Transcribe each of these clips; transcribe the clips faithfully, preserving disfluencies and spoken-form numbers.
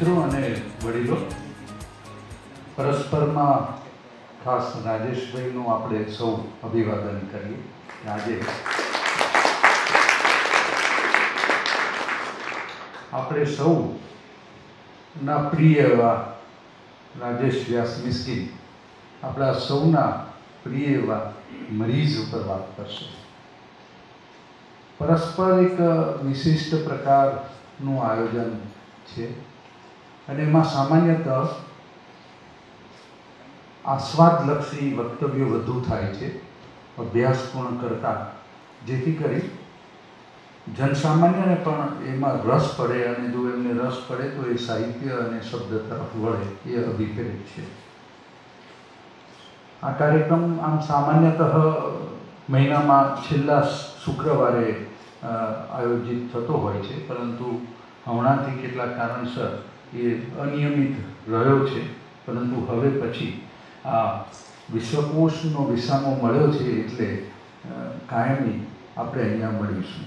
મિત્રો અને વડીલો, પરસ્પરમાં ખાસ રાજેશભાઈનું આપણે સૌ અભિવાદન કરીએ. આજે આપણે સૌના પ્રિય એવા રાજેશ વ્યાસ મિસ્કિન આપણા સૌના પ્રિય એવા મરીઝ ઉપર વાત કરશે. પરસ્પર એક વિશિષ્ટ પ્રકારનું આયોજન છે અને એમાં સામાન્યતઃ આસ્વાદલક્ષી વક્તવ્યો વધુ થાય છે અભ્યાસ પૂર્ણ કરતા, જેથી કરી જનસામાન્યને પણ એમાં રસ પડે અને જો એમને રસ પડે તો એ સાહિત્ય અને શબ્દ તરફ વળે, એ અભિપ્રેત છે. આ કાર્યક્રમ આમ સામાન્યતઃ મહિનામાં છેલ્લા શુક્રવારે આયોજિત થતો હોય છે, પરંતુ હમણાંથી કેટલાક કારણસર એ અનિયમિત રહ્યો છે. પરંતુ હવે પછી આ વિશ્વકોશનો વિસામો મળ્યો છે એટલે કાયમી આપણે અહીંયા મળીશું.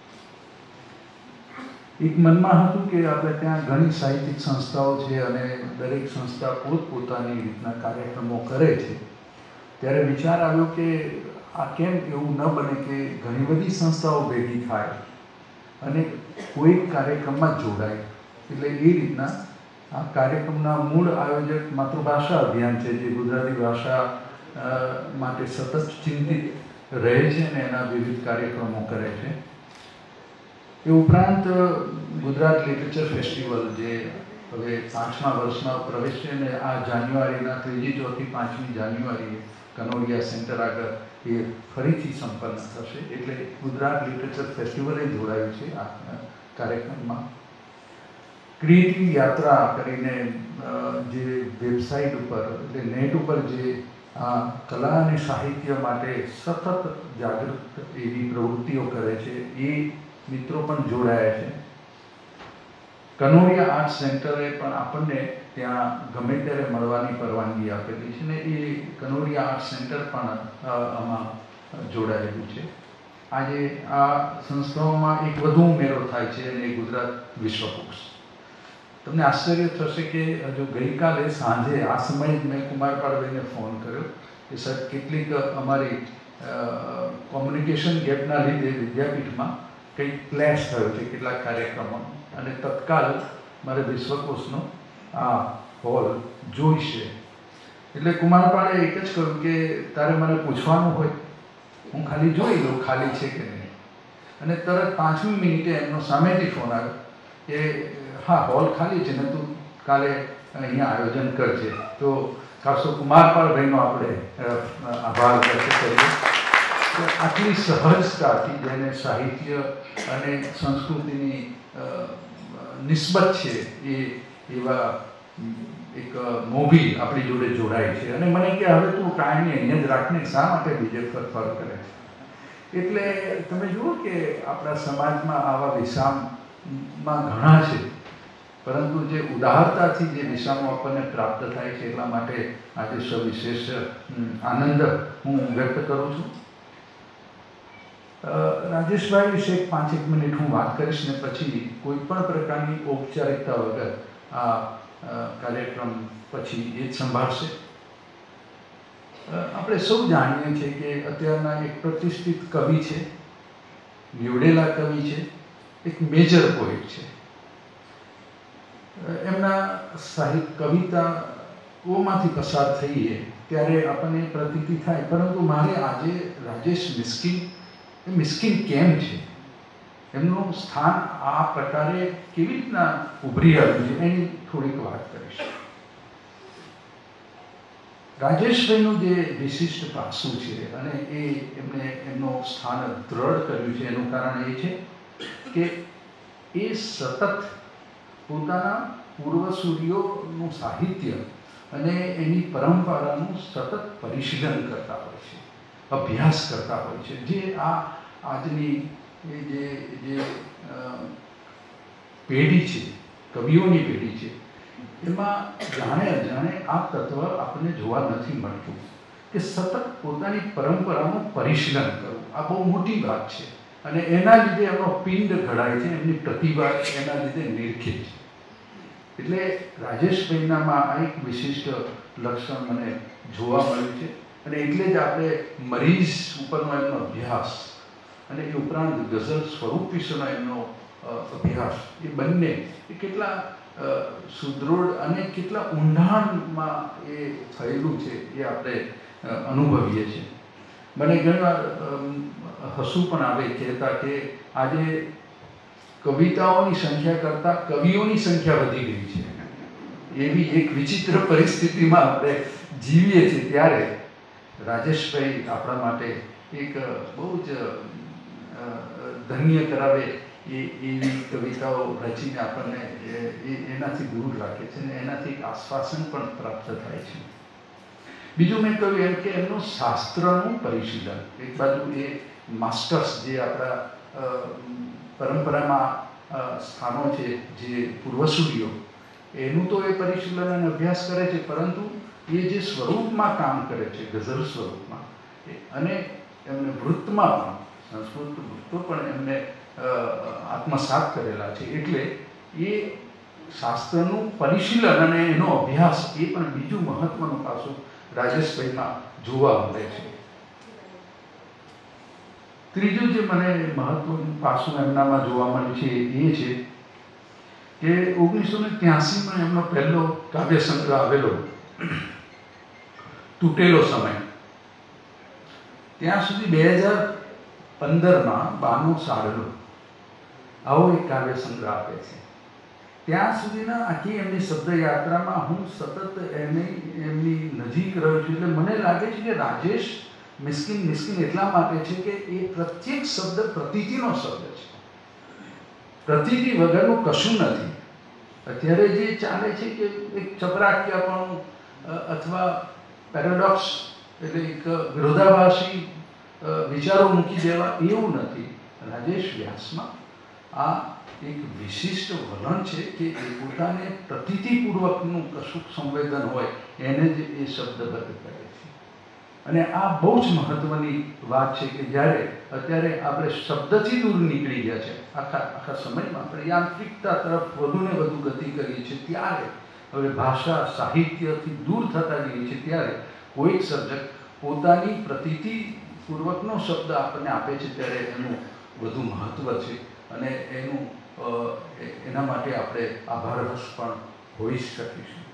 એક મનમાં હતું કે આપણે ત્યાં ઘણી સાહિત્યિક સંસ્થાઓ છે અને દરેક સંસ્થા પોતપોતાની રીતના કાર્યક્રમો કરે છે. ત્યારે વિચાર આવ્યો કે આ કેમ એવું ન બને કે ઘણી બધી સંસ્થાઓ ભેગી થાય અને કોઈ કાર્યક્રમમાં જોડાય. એટલે એ રીતના આ કાર્યક્રમના મૂળ આયોજક માતૃભાષા અભિયાન છે, જે ગુજરાતી ભાષા માટે સતત ચિંતિત રહે છે અને એના વિવિધ કાર્યક્રમો કરે છે. એ ઉપરાંત ગુજરાત લિટરેચર ફેસ્ટિવલ, જે હવે પાંચમા વર્ષમાં પ્રવેશ છે અને આ જાન્યુઆરીના ત્રીજી ચોથી પાંચમી જાન્યુઆરીએ કનોડિયા સેન્ટર આગળ એ ફરીથી સંપન્ન થશે. એટલે ગુજરાત લિટરેચર ફેસ્ટિવલે જોડાયું છે આ કાર્યક્રમમાં. ક્રિએટિવ યાત્રા કરીને જે વેબસાઇટ ઉપર એટલે નેટ ઉપર જે આ કલા અને સાહિત્ય માટે સતત જાગૃત એવી પ્રવૃત્તિઓ કરે છે, એ મિત્રો પણ જોડાયા છે. કનોડિયા આર્ટ સેન્ટરે પણ આપણને ત્યાં ગમે ત્યારે મળવાની પરવાનગી આપેલી છે ને એ કનોડિયા આર્ટ સેન્ટર પણ આમાં જોડાયેલું છે. આજે આ સંસ્થાઓમાં એક વધુ ઉમેરો થાય છે અને ગુજરાત વિશ્વકોશ. તમને આશ્ચર્ય થશે કે હજુ ગઈકાલે સાંજે આ સમયે મેં કુમારપાળભાઈને ફોન કર્યો કે સાહેબ કેટલીક અમારી કોમ્યુનિકેશન ગેપના લીધે વિદ્યાપીઠમાં કંઈક ક્લેશ થયો છે કેટલાક કાર્યક્રમો, અને તત્કાલ મારે વિશ્વકોશનો આ હોલ જોઈશે. એટલે કુમારપાળે એક જ કહ્યું કે તારે મને પૂછવાનું હોય, હું ખાલી જોઈ લઉં ખાલી છે કે નહીં. અને તરત પાંચમી મિનિટે એમનો સામેથી ફોન આવ્યો કે હા, હોલ ખાલી છે ને તું કાલે અહીંયા આયોજન કરજે. તો ખાસો કુમારપાળભાઈનો આપણે આભાર વ્યક્ત કરીએ. આટલી સહજતાથી જેને સાહિત્ય અને સંસ્કૃતિની નિસ્બત છે એ એવા એક મોભી આપણી જોડે જોડાય છે અને મને કે હવે તું કાયમી અહીંયા જ રાખને, શા માટે બીજે ફરફર કરે. એટલે તમે જુઓ કે આપણા સમાજમાં આવા વિસામમાં ઘણા છે, પરંતુ જે ઉદારતાથી જે વિસામો આપણને પ્રાપ્ત થાય છે એટલા માટે આજે સવિશેષ આનંદ હું વ્યક્ત કરું છું. રાજેશભાઈ વિશે પાંચેક મિનિટ હું વાત કરીશ ને પછી કોઈ પણ પ્રકારની ઔપચારિકતા વગર આ કાર્યક્રમ પછી એ જ સંભાળશે. આપણે સૌ જાણીએ છીએ કે અત્યારના એક પ્રતિષ્ઠિત કવિ છે, નિવડેલા કવિ છે, એક મેજર પોએટ છે. એમના સાહિત્ય કવિતાઓમાંથી પસાર થઈએ ત્યારે આપણને પ્રતીતિ થાય, પરંતુ મારે આજે રાજેશ મિસ્કિન એ મિસ્કિન કેમ છે, એમનું સ્થાન આ પ્રકારે કેવી રીતના ઉભરી આવ્યું છે એની થોડીક વાત કરીશ. રાજેશભાઈનું જે વિશિષ્ટ પાસું છે અને એ એમને એમનું સ્થાન દ્રઢ કર્યું છે એનું કારણ એ છે કે એ સતત પોતાના પૂર્વસૂરીઓનું સાહિત્ય અને એની પરંપરાનું સતત પરિશીલન કરતા હોય છે, અભ્યાસ કરતા હોય છે. જે આ આજની જે જે પેઢી છે, કવિઓની પેઢી છે, એમાં જાણે અજાણે આ તત્વ આપણને જોવા નથી મળતું કે સતત પોતાની પરંપરાનું પરિશીલન કરવું. આ બહુ મોટી વાત છે અને એના લીધે એમનો પિંડ ઘડાય છે, એમની પ્રતિભા એના લીધે નિરખે છે. એટલે રાજેશભાઈનામાં આ એક વિશિષ્ટ લક્ષણ મને જોવા મળ્યું છે અને એટલે જ આપણે મરીઝ ઉપરનો એમનો અભ્યાસ અને એ ઉપરાંત ગઝલ સ્વરૂપ વિશેનો એમનો અભ્યાસ એ બંને એ કેટલા સુદૃઢ અને કેટલા ઊંડાણમાં એ થયેલું છે એ આપણે અનુભવીએ છીએ. મને ઘણીવાર હસવું પણ આવે કહેતા કે આજે કવિતાઓની સંખ્યા કરતાં કવિઓની સંખ્યા વધી ગઈ છે. એવી એક વિચિત્ર પરિસ્થિતિમાં આપણે જીવીએ છીએ. ત્યારે રાજેશભાઈ આપણા માટે એક બહુ જ ધન્ય કરાવે એ એવી કવિતાઓ રચીને આપણને એનાથી દૂર રાખે છે અને એનાથી એક આશ્વાસન પણ પ્રાપ્ત થાય છે. બીજું મેં કહ્યું એમ કે એમનું શાસ્ત્રનું પરિશીલન, એક બાજુ એ માસ્ટર્સ જે આપણા પરંપરામાં સ્થાનો છે, જે પૂર્વસૂરીઓ, એનું તો એ પરિશીલન અને અભ્યાસ કરે છે, પરંતુ એ જે સ્વરૂપમાં કામ કરે છે, ગઝલ સ્વરૂપમાં, અને એમને વૃત્તમાં પણ, સંસ્કૃત વૃત્તો પણ એમને આત્મસાત કરેલા છે. એટલે એ શાસ્ત્રનું પરિશીલન અને એનો અભ્યાસ એ પણ બીજું મહત્વનું પાસું રાજેશભાઈમાં જોવા મળે છે. ત્રીજું જે મને મહત્વનું પાસું એમનામાં જોવા મળ્યું છે એ છે કે ઓગણીસો ને ત્યાસીમાં એમનો પહેલો કાવ્ય સંગ્રહ આવેલો, તૂટેલો સમય. ત્યાં સુધી બે હજાર પંદરમાં બાનું સાડલો આવો એક કાવ્ય સંગ્રહ આપે છે. ત્યાં સુધીના આખી એમની શબ્દયાત્રામાં હું સતત એની એમની નજીક રહ્યો છું. એટલે મને લાગે છે કે રાજેશ મિસ્કિન મિસ્કિન એટલા માટે છે કે એ પ્રત્યેક શબ્દ પ્રતીતિનો શબ્દ છે. પ્રતીતિ વગરનું કશું નથી. અત્યારે જે ચાલે છે કે એક ચપરાક્યાપણું અથવા પેરાડોક્સ, એટલે એક વિરોધાભાસી વિચારો મૂકી દેવા, એવું નથી. રાજેશ વ્યાસમાં આ એક વિશિષ્ટ વલણ છે કે એ પોતાને પ્રતીતિપૂર્વકનું કશું સંવેદન હોય એને જ એ શબ્દબદ્ધ કરે છે. અને આ બહુ જ મહત્વની વાત છે કે જ્યારે અત્યારે આપણે શબ્દથી દૂર નીકળી ગયા છે, આખા આખા સમયમાં આપણે યાંત્રિકતા તરફ વધુ ને વધુ ગતિ કરીએ છીએ, ત્યારે હવે ભાષા સાહિત્યથી દૂર થતા જઈએ છીએ, ત્યારે કોઈક સર્જક પોતાની પ્રતીતિપૂર્વકનો શબ્દ આપણને આપે છે, ત્યારે એનું વધુ મહત્વ છે. અને એનું એના માટે આપણે આભારવશ પણ હોઈ શકીશું.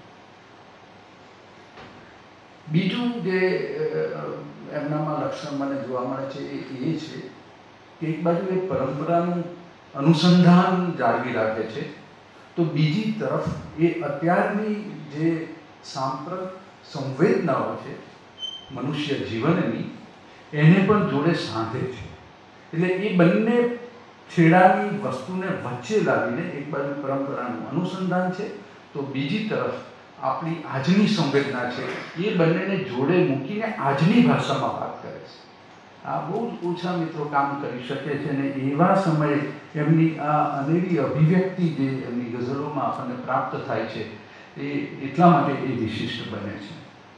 બીજું જે એમનામાં લક્ષણ મને જોવા મળે છે એ એ છે કે એક બાજુ એ પરંપરાનું અનુસંધાન જાળવી રાખે છે, તો બીજી તરફ એ અત્યારની જે સાંપ્રત સંવેદનાઓ છે મનુષ્ય જીવનની, એને પણ જોડે સાંધે છે. એટલે એ બંને છેડાની વસ્તુને વચ્ચે લાવીને એક બાજુ પરંપરાનું અનુસંધાન છે, તો બીજી તરફ આપણી આજની સંવેદના છે, એ બંનેને જોડે મૂકીને આજની ભાષામાં વાત કરે છે. આ બહુ જ ઓછા મિત્રો કામ કરી શકે છે અને એવા સમયે એમની આ અનેરી અભિવ્યક્તિ જે એમની ગઝલોમાં આપણને પ્રાપ્ત થાય છે એ એટલા માટે એ વિશિષ્ટ બને છે.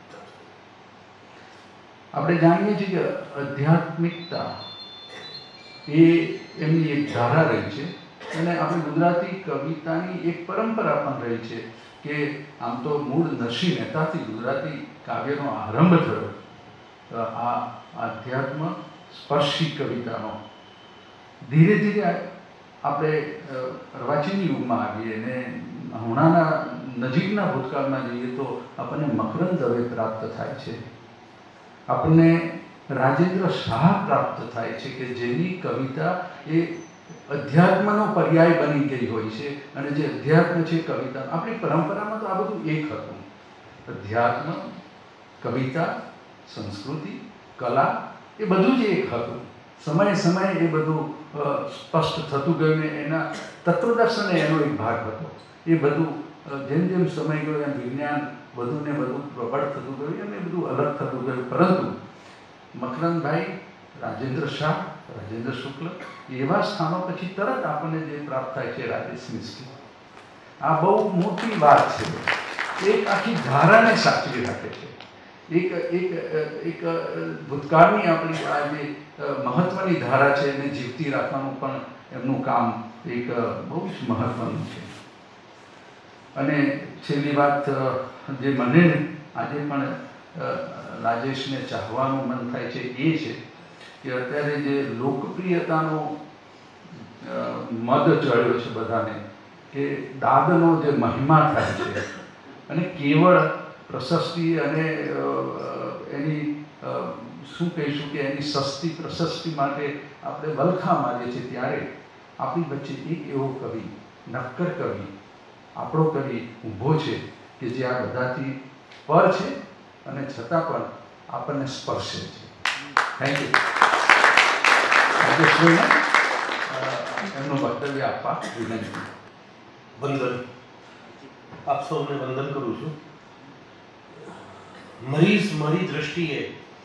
આપણે જાણીએ છીએ કે આધ્યાત્મિકતા એ એમની એક ધારા રહી છે અને આપણી ગુજરાતી કવિતાની એક પરંપરા પણ રહી છે કે આમ તો મૂળ નરસિંહ મહેતાથી ગુજરાતી કાવ્યનો આરંભ થયો, આ આધ્યાત્મ સ્પર્શી કવિતાનો. ધીરે ધીરે આપણે અર્વાચીન યુગમાં આવીએ અને હમણાંના નજીકના ભૂતકાળમાં જઈએ તો આપણને મકરંદ દવે પ્રાપ્ત થાય છે, આપણને રાજેન્દ્ર શાહ પ્રાપ્ત થાય છે કે જેની કવિતા એ અધ્યાત્મનો પર્યાય બની ગઈ હોય છે. અને જે અધ્યાત્મ છે કવિતા, આપણી પરંપરામાં તો આ બધું એક હતું. અધ્યાત્મ, કવિતા, સંસ્કૃતિ, કલા એ બધું જ એક હતું. સમયે સમયે એ બધું સ્પષ્ટ થતું ગયું ને એના તત્વદર્શન એનો એક ભાગ હતો. એ બધું જેમ જેમ સમય ગયો એમ વિજ્ઞાન વધુ ને વધુ પ્રબળ થતું ગયું અને એ બધું અલગ થતું ગયું. પરંતુ મકરંદભાઈ, રાજેન્દ્ર શાહ, રાજેન્દ્ર શુક્લ એવા સ્થાનો પછી તરત આપણને જે પ્રાપ્ત થાય છે રાજેશ મિસ્કિન. આ બહુ મોટી વાત છે. એક આખી ધારાને સાચવી રાખે છે. એક એક એક ભૂતકાળની આપણી આ જે મહત્વની ધારા છે એને જીવતી રાખવાનું પણ એમનું કામ એક બહુ જ મહત્વનું છે. અને છેલ્લી વાત જે મને આજે પણ રાજેશને ચાહવાનું મન થાય છે એ છે કે અત્યારે જે લોકપ્રિયતાનો મદ ચડ્યો છે બધાને, કે દાદનો જે મહિમા થાય છે અને કેવળ પ્રશસ્તિ અને એની શું કહીશું કે એની સસ્તી પ્રશસ્તિ માટે આપણે વલખા મારીએ છીએ, ત્યારે આપણી વચ્ચે એક એવો કવિ, નક્કર કવિ, આપણો કવિ ઊભો છે કે જે આ બધાથી પર છે અને છતાં પણ આપણને સ્પર્શે છે. Thank you. રાજેશભાઈને એમનું વક્તવ્ય આપવા વિનંતી. વંદન. આપ સૌને વંદન કરું છું. મરીઝ મારી દ્રષ્ટિએ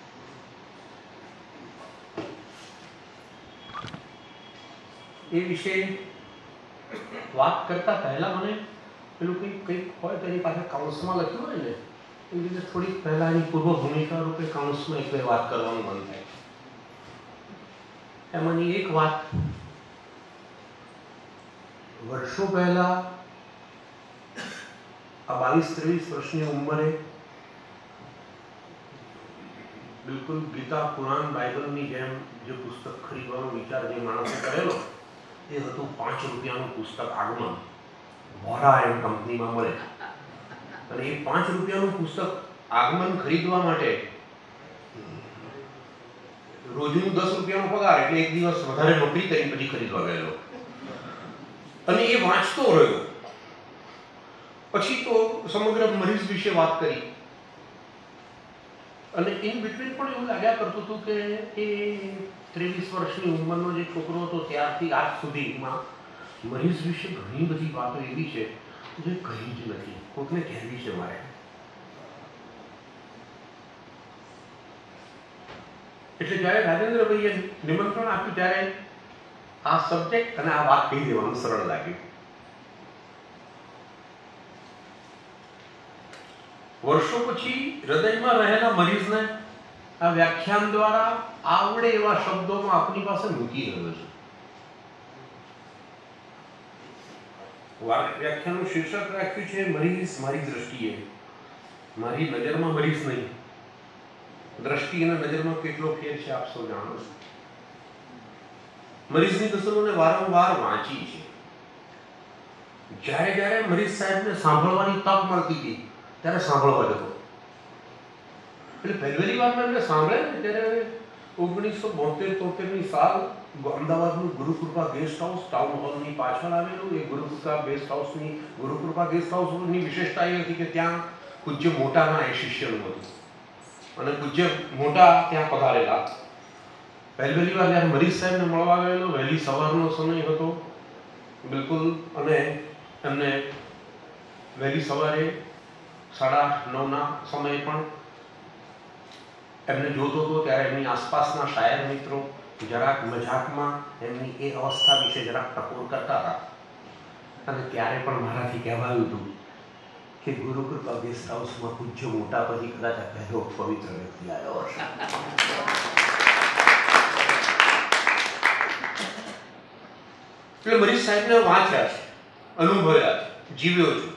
એ વિશે વાત કરતા પહેલા મને પેલું કંઈક કંઈક હોય તો એની પાસે કાઉન્સમાં લખ્યું હોય ને એ રીતે થોડીક પહેલા એની પૂર્વ ભૂમિકા રૂપે કાઉન્સમાં એક બે વાત કરવાનું મન થાય. એમાંની એક વાત, વર્ષો પહેલા આ બાવીસ ત્રેવીસ વર્ષની ઉંમરે બિલકુલ ગીતા, પુરાણ, બાઇબલની જેમ જે પુસ્તક ખરીદવાનો વિચાર જે માણસે કરેલો એ હતું પાંચ રૂપિયાનું પુસ્તક આગમન, વોરા એન્ડ કંપનીમાં મળે. અને એ પાંચ રૂપિયાનું પુસ્તક આગમન ખરીદવા માટે રોજનું દસ રૂપિયાનો પગાર, એટલે એક દિવસ વધારે નોકરી કરી પછી ખરીદવા ગયેલો અને એ વાંચતો રહ્યો. પછી તો સમગ્ર મરીઝ વિશે વાત કરી અને ઇન બિટવીન પણ એવું લાગ્યા કરતું હતું કે એ ત્રેવીસ વર્ષની ઉંમરનો જે છોકરો હતો ત્યારથી આજ સુધીમાં મરીઝ વિશે ઘણી બધી વાતો એવી છે જે કહી જ નથી, કોઈકને કહેવી છે મારે. એટલે જ્યારે રાજેન્દ્રભાઈએ નિમંત્રણ આપ્યું ત્યારે આ સબ્જેક્ટ અને આ વાત કહી દેવાનું સરળ લાગ્યું. વર્ષો પછી હૃદયમાં રહેલા મરીઝને આ વ્યાખ્યાન દ્વારા આવડે એવા શબ્દોમાં આપણી પાસે મૂકી રહ્યો છે. વ્યાખ્યાનનું શીર્ષક રાખ્યું છે મરીઝ મારી દ્રષ્ટિએ. મારી નજરમાં મરીઝ નહીં, દ્રષ્ટિ અને નજરમાં કેટલો ફેર છે આપ સૌ જાણો છો. મરીઝની ગઝલોને વારંવાર વાંચી છે. જ્યારે જ્યારે મરીઝ સાહેબને સાંભળવાની તક મળતી હતી ત્યારે સાંભળવા જતો. એટલે પહેલી વાર મેં એમને સાંભળે ને ત્યારે ઓગણીસો બોતેર તોતેરની સાલ અમદાવાદનું ગુરુકૃપા ગેસ્ટ હાઉસ ટાઉન હોલની પાછળ આવેલું. એ ગુરુકૃપા ગેસ્ટ હાઉસની ગુરુકૃપા ગેસ્ટ હાઉસની વિશેષતા એ હતી કે ત્યાં પૂજ્ય મોટાના એ શિષ્યનું હતું અને પૂજ્ય મોટા ત્યાં પધારેલા. પહેલી વાર જ્યારે મરીઝ સાહેબને મળવા ગયેલો, વહેલી સવારનો સમય હતો બિલકુલ, અને એમને વહેલી સવારે સાડા નવના સમયે પણ એમને જોતો હતો ત્યારે એમની આસપાસના શાયર મિત્રો જરાક મજાકમાં એમની એ અવસ્થા વિશે જરાક ટકોર કરતા હતા. અને ત્યારે પણ મારાથી કહેવાયું હતું કે ગુરુકૃપા ગેસ્ટ હાઉસમાં પૂજ્ય મોટા પછી કદાચ પહેલો પવિત્ર વ્યક્તિ આવ્યો હશે. એટલે મરીઝ સાહેબને વાંચ્યા છે, અનુભવ્યા છે, જીવ્યો છું.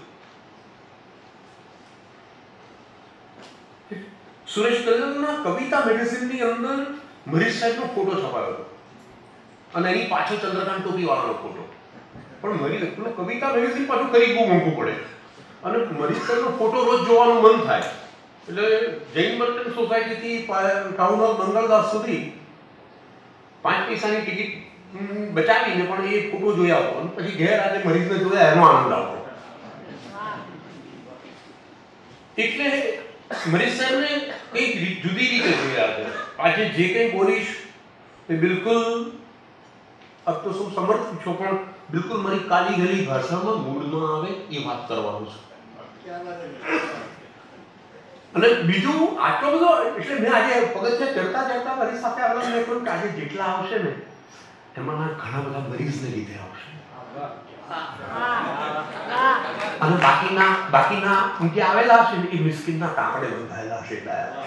સુરેશ કલ્યાણના કવિતા મેગેઝિનની અંદર મરીઝ સાહેબનો ફોટો છપાયો હતો અને એની પાછળ ચંદ્રકાંત ટોપી વાળાનો ફોટો. પણ મરીઝ કવિતા મેગેઝિન પાછું કરી બહુ મોંઘું પડે અને મરીઝ સાહેબનો ફોટો રોજ જોવાનું મન થાય. એટલે જૈન મર્ચન્ટ સોસાયટીથી ટાઉન ઓફ મંગળદાસ સુધી પાંચ પૈસાની ટિકિટ બચાવીને પણ એ ફોટો જોઈ આવતો અને પછી ઘેર આજે મરીઝને જોયા એનો આનંદ આવતો. એટલે મરીઝ સાહેબને કંઈક જુદી રીતે જોયા છે. આજે જે કંઈ બોલીશ એ બિલકુલ અબ તો શું સમર્થ છો પણ બિલકુલ મારી કાલી ગલી ભાષામાં મૂળ ન આવે એ વાત કરવાનું છે. અને બીજું આટલો બધો એટલે મેં આજે પગથિયા ચડતા ચડતા મારી સાથે આગળ મેં કહ્યું કે આજે જેટલા આવશે ને એમાંના ઘણા બધા મરીઝને લીધે આવશે અને બાકીના બાકીના જે આવેલા હશે ને એ મિસ્કિનના કાપડે બંધાયેલા હશે.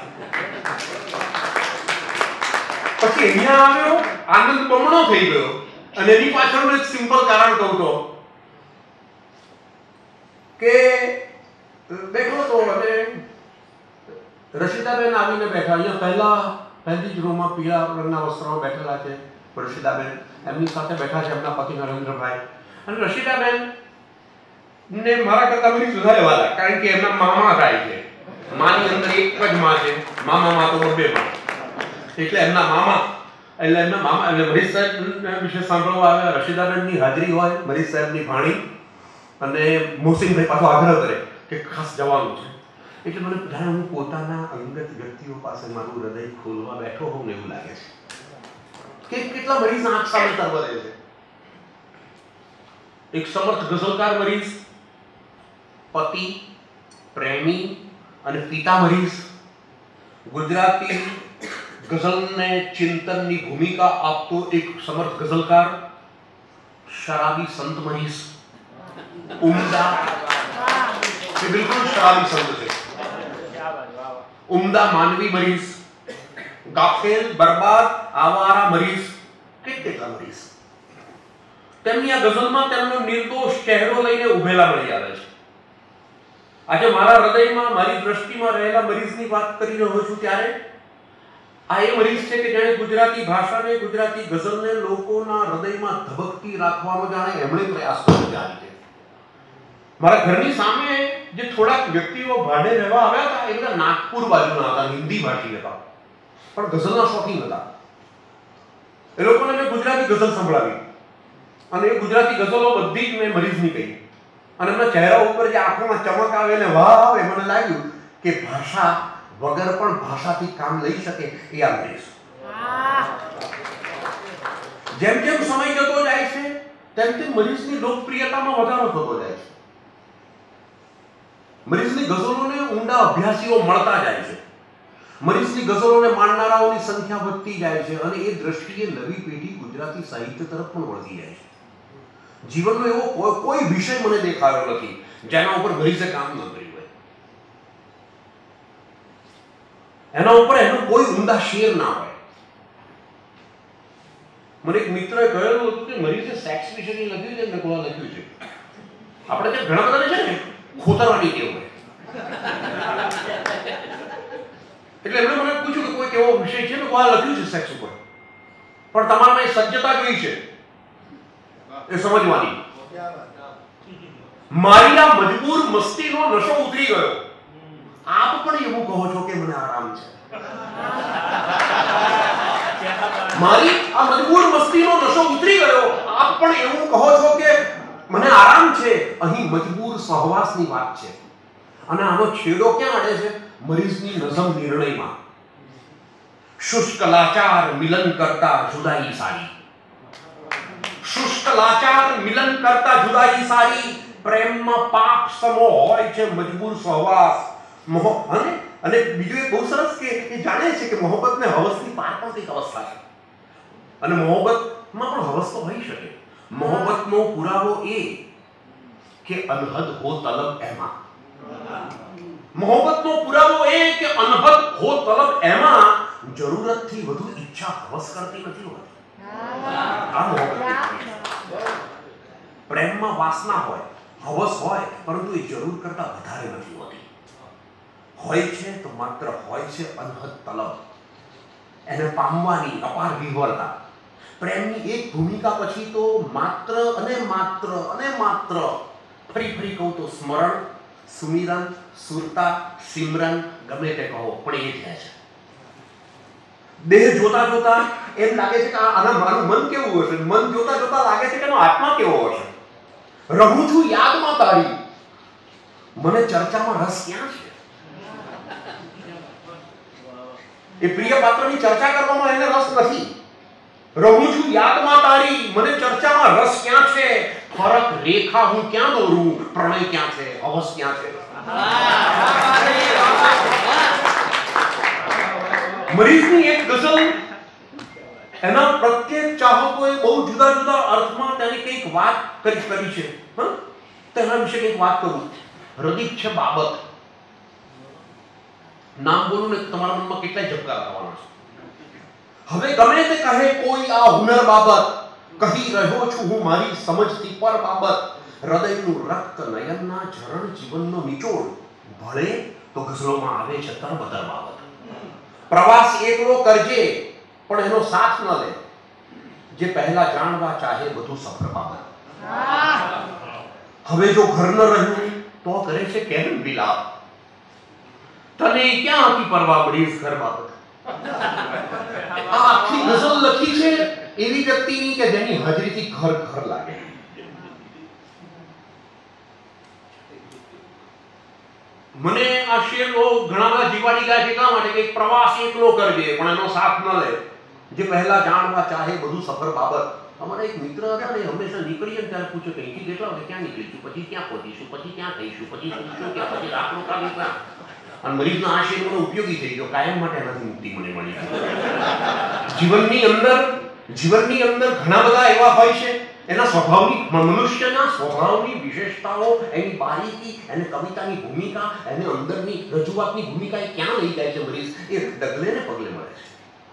પછી અહીંયા આવ્યો, આનંદ બમણો થઈ ગયો અને એની પાછળનું એક સિમ્પલ કારણ કહું તો કે બેઠો તો અને રશીદાબેન આવીને બેઠા. અહીંયા પહેલા પહેલી જ રૂમમાં પીળા રંગના વસ્ત્રોમાં બેઠેલા છે રશીદાબેન. એમની સાથે બેઠા છે એમના પતિ નરેન્દ્રભાઈ. અને રશીદાબેન ને મારા કરતા બધી સુધારે વાળા, કારણ કે એમના મામા થાય છે. માની અંદર એક જ માં છે, મામામાં તો બે માં, એટલે એમના મામા એટલે એમના મામા એટલે મરીઝ સાહેબ વિશે સાંભળવા આવ્યા. રશીદાબેનની હાજરી હોય, મરીઝ સાહેબની ભાણી, અને મોહસિનભાઈ પાછો આગ્રહ કરે કે ખાસ જવાનું છે. એટલે મને જાણે હું પોતાના અંગત વ્યક્તિઓ પાસે મારું હૃદય ખોલવા બેઠો હોઉં ને એવું લાગે છે કે કેટલા મરીઝ આંખ સામે તરવરે છે. એક સમર્થ ગઝલકાર મરીઝ, પતિ, પ્રેમી અને પિતા મરીઝ, ગુજરાતી ગઝલને ચિંતનની ભૂમિકા આપતો એક સમર્થ ગઝલકાર, શરાબી સંત મરીઝ, ઉમદા, એ બિલકુલ શરાબી સંત છે, ઉમદા માનવી મરીઝ, ગાફેલ, બરબાદ, આવારા મરીઝ, કેટલા મરીઝ તેમની આ ગઝલમાં તેમનો નિર્દોષ ચહેરો લઈને ઉભેલા મળી આવે છે. આજે મારા હૃદયમાં, મારી દ્રષ્ટિમાં રહેલા મરીઝની વાત કરી રહ્યો છું ત્યારે આ એ મરીઝ છે કે જેણે ગુજરાતી ભાષાને, ગુજરાતી ગઝલને લોકોના હૃદયમાં ધબકતી રાખવાનો જાણે એમણે પ્રયાસ કર્યો છે. મારા ઘરની સામે જે થોડાક વ્યક્તિઓ ભાડે રહેવા આવ્યા હતા એ બધા નાગપુર બાજુના હતા, હિન્દી ભાષી હતા, પણ ગઝલના શોખીન હતા. એ લોકોને મેં ગુજરાતી ગઝલ સંભળાવી અને એ ગુજરાતી ગઝલો બધી જ મેં મરીઝની કહી. અને એમના ચહેરા ઉપર જે આંખોમાં ચમક આવે ને વાહ આવે, મને લાગ્યું કે ભાષા વગર પણ ભાષાથી કામ લઈ શકે એ આ મરીઝ. જેમ જેમ સમય જતો જાય છે તેમ તેમ મરીઝની લોકપ્રિયતામાં વધારો થતો જાય છે. મરીઝની ગઝલોને ઊંડા અભ્યાસીઓ મળતા જાય છે. મરીઝની ગઝલોને માણનારાઓની સંખ્યા વધતી જાય છે અને એ દ્રષ્ટિએ નવી પેઢી ગુજરાતી સાહિત્ય તરફ પણ વળતી જાય છે. જીવનનો એવો કોઈ વિષય મને દેખાયો નથી જેના ઉપર મરીઝે કામ ન કર્યું હોય, એના ઉપર એનો કોઈ ઊંડા શેર ના હોય. મને એક મિત્રએ કહેલું હતું કે મરીઝે સેક્સ વિશે લખ્યું છે, મેં કોઈ લખ્યું છે. આપણે ત્યાં ઘણા બધાને છે ને ખોતરવાની ટેવ હોય, એટલે એમણે મને પૂછ્યું કે કોઈ એવો વિષય છે ને કોઈ લખ્યું છે સેક્સ ઉપર, પણ તમારામાં એ સજ્જતા જોઈ છે એ સમજવાની. મારી આ મજબૂર મસ્તીનો નશો ઉતરી ગયો. આપ પણ એવું કહો છો કે મને આરામ છે. મારી આ મજબૂર મસ્તીનો નશો ઉતરી ગયો. આપ પણ એવું કહો છો કે મને આરામ છે. અહીં મજબૂર સહવાસની વાત છે અને આનો છેડો ક્યાં અડે છે? મરીઝની નઝમ નિર્ણયમાં. શુષ્ક લાચાર મિલન કરતા જુદાઈ સારી, શુષ્ક લાચાર મિલન કરતા જુદાઈ સારી. પ્રેમમાં પાપ સમો હોય છે મજબૂર સહવાસ. અને અને બીજું એક બહુ સરસ કે એ જાણે છે કે મોહબ્બતને હવસની પાર પણ કંઈક અવસ્થા છે અને મોહબ્બતમાં પણ હવસ તો હોઈ શકે. મોહબ્બતનો પુરાવો એ કે અનહદ હો તલબ એમાં. મોહબ્બતનો પુરાવો એ કે અનહદ હો તલબ એમાં જરૂરતથી વધુ ઈચ્છા હવસ કરતી નથી હોતી. આ મોહબ્બત. પ્રેમમાં વાસના હોય, હવસ હોય, પરંતુ એ જરૂર કરતા વધારે નથી હોતી. હોય છે તો માત્ર હોય છે અનહદ તલબ, એને પામવાની અપાર વિહવલતા. પ્રેમની એક ભૂમિકા પછી તો માત્ર અને માત્ર અને માત્ર ફરી ફરી કહું તો સ્મરણ, સુમિરન, સુરતા, સિમરન, ગમે તે કહો પણ એ જ રહે છે. દેહ જોતા જોતા એમ લાગે છે કે આના મારું મન કેવું હશે, મન જોતા જોતા લાગે છે કે એનો આત્મા કેવો હશે. રહું છું યાદમાં તારી, મને ચર્ચામાં રસ ક્યાં છે? એ પ્રિય પાત્રની ચર્ચા કરવામાં એને રસ નથી. રહું છું યાદમાં તારી, મને ચર્ચામાં રસ ક્યાં છે? ફરક રેખા હું ક્યાં દોરું, પ્રણય ક્યાં છે, હવસ ક્યાં છે? મરીઝની એક ગઝલ એના પ્રત્યેક ચાહકોએ બહુ જુદા જુદા અર્થમાં તેની કંઈક વાત કરી કરી છે. હા, તેના વિશે કંઈક વાત કરું. રદીફ છે બાબત. નામ બોલું ને તમારા મનમાં કેટલાય ઝબકારા થવાના છે. હવે ગમે તે કહે કોઈ આ હુનર બાબત, કહી રહ્યો છું હું મારી સમજથી પર બાબત, હૃદયનું રક્ત નયનના ઝરણ જીવનનો નિચોડ, ભળે તો ગઝલોમાં આવે છે તરબતર બાબત. પ્રવાસ એકલો કરજે પણ એનો સાથ ન લે, જે પહેલા જાણવા ચાહે બધું સફર બાબત. હવે જો ઘર ન રહ્યું તો કરે છે કેમ વિલાપ, તને ક્યાં હતી પરવા મરીઝ ઘર બાબત. આ આખી ગઝલ લખી છે એવી વ્યક્તિની કે જેની હાજરીથી ઘર ઘર લાગે. મને આ શેરો ઘણા જીવાડી ગયા છે, એટલા માટે કે પ્રવાસ એકલો કરજે પણ એનો સાથ ન લે, જે પહેલા જાણવા ચાહે બધું સફર બાબત. અમારા એક મિત્ર હતા ને, હંમેશા નીકળીએ ત્યારે પૂછે કે અહીંથી કેટલા વાગે ક્યાં નીકળીશું, પછી ક્યાં પહોંચીશું, પછી ક્યાં થઈશું, પછી શું ક્યાં, પછી રાતનો કામ ક્યાં. અને મરીઝનો આ શેર મને ઉપયોગી થઈ ગયો, કાયમ માટે એનાથી મુક્તિ મને મળી. જીવનની અંદર જીવનની અંદર ઘણા બધા એવા હોય છે, એના સ્વભાવની, મનુષ્યના સ્વભાવની વિશેષતાઓ, એની બારીકી, એને કવિતાની ભૂમિકા, એને અંદરની રજૂઆતની ભૂમિકા એ ક્યાં લઈ જાય છે મરીઝ, એ ડગલે ને પગલે મળે છે.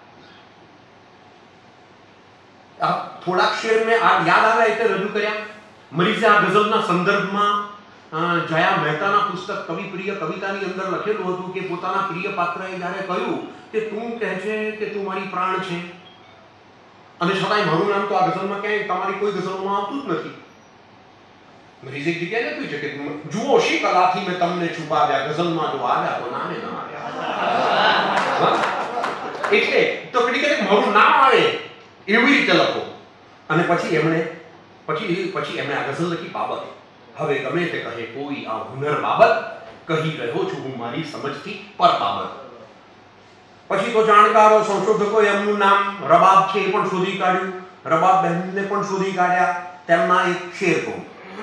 આ થોડાક શેર મેં આ યાદ આવે એટલે રજૂ કર્યા. મરીઝે આ ગઝલના સંદર્ભમાં જયા મહેતાના પુસ્તક કવિ પ્રિય કવિતાની અંદર લખેલું હતું કે પોતાના પ્રિય પાત્રએ જ્યારે કહ્યું કે તું કહે છે કે તું મારી પ્રાણ છે, અને છતાંય મારું નામ તો આ ગઝલમાં ક્યાંય તમારી કોઈ ગઝલોમાં આવતું જ નથી. મરીઝ એક જગ્યાએ લખ્યું છે કે જુઓ શી કલાથી મેં તમને છુપાવ્યા, ગઝલમાં જો આવ્યા તો નામે ન આવ્યા. એટલે તો કડી કડી મારું નામ આવે એવી રીતે લખો. અને પછી એમણે પછી પછી એમણે આ ગઝલ લખી બાબત. હવે ગમે તે કહે કોઈ આ હુનર બાબત, કહી રહ્યો છું હું મારી સમજથી પર બાબત. પછી તો જાણકારો સંશોધકો એમનું નામ રબાબ છે એ પણ શોધી કાઢ્યું, રબાબ બહેનને પણ શોધી કાઢ્યા. તેમના એક શેર કહું,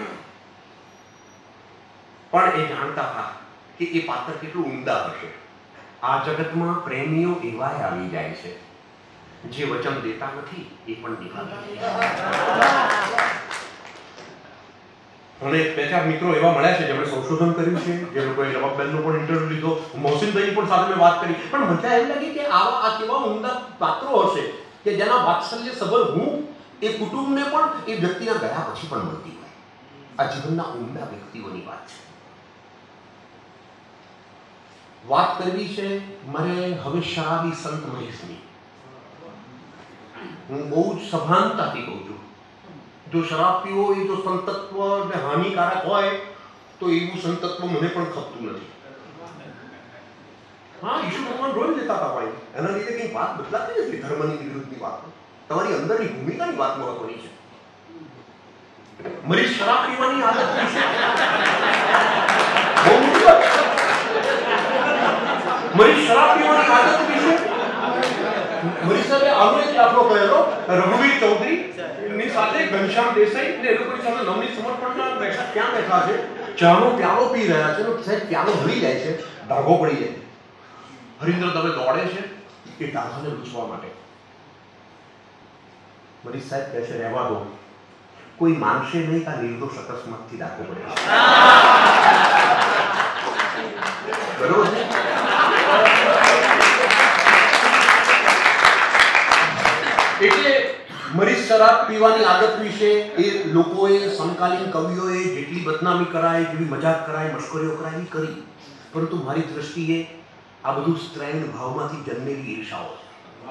પણ એ જાણતા હતા કે એ પાત્ર કેટલું ઉમદા હશે. આ જગતમાં પ્રેમીઓ એવાય આવી જાય છે જે વચન દેતા નથી એ પણ નિભાવતા. મને બે ચાર મિત્રો એવા મળ્યા છે જેમણે સંશોધન કર્યું છે, જે લોકોએ રબાબબેનનો પણ ઇન્ટરવ્યુ લીધો, મોહસિનભાઈ પણ સાથે મેં વાત કરી. પણ મજા એમ લાગી કે આવા આ કેવા ઉમદા પાત્રો હશે કે જેના વાત્સલ્ય સભર હું એ કુટુંબને પણ એ વ્યક્તિના ગયા પછી પણ મળતી હોય. આ જીવનના ઉમદા વ્યક્તિઓની વાત છે. વાત કરવી છે મારે હવે શરાબી સંત મહેશની. હું બહુ જ સભાનતાથી કહું છું, જો શરાબ પીવો એ જો સંતત્વ ને હાનિકારક હોય તો એવું સંતત્વ મને પણ ખપતું નથી. હા, ઈશુ ભગવાન રોજ લેતા હતા ભાઈ, એના લીધે કઈ વાત બદલાતી નથી. ધર્મની વિરુદ્ધની વાત, તમારી અંદરની ભૂમિકાની વાત મહત્વની છે. મારી શરાબ પીવાની આદત છે, મારી શરાબ પીવાની આદત વિશે મારી સાથે આનો એક દાખલો કહેલો. રઘુવીર ચૌધરી ની સાથે ઘનશ્યામ દેસાઈ ને એ લોકોની સાથે નવની સમર્પણના બેઠા ક્યાં બેઠા છે, ચાનો પ્યાલો પી રહ્યા છે, સાહેબ પ્યાલો ભરી જાય છે, ધાગો પડી જાય. હરિન્દ્ર દવે દોડે છે એ ધાગાને લૂછવા માટે. મારી સાહેબ કહે છે રહેવા દો, કોઈ માનશે નહીં કે આ નિર્દોષ અકસ્માતથી ધાગો પડે છે. બરોબર છે. એટલે મરીઝ શરાબ પીવાની આદત વિશે એ લોકોએ, સમકાલીન કવિઓએ જેટલી બદનામી કરાય, જેવી મજાક કરાય, મશ્કરીઓ કરાય એ કરી. પરંતુ મારી દ્રષ્ટિએ આ બધું સ્ત્રૈણ ભાવમાંથી જન્મેલી ઈર્ષાઓ છે.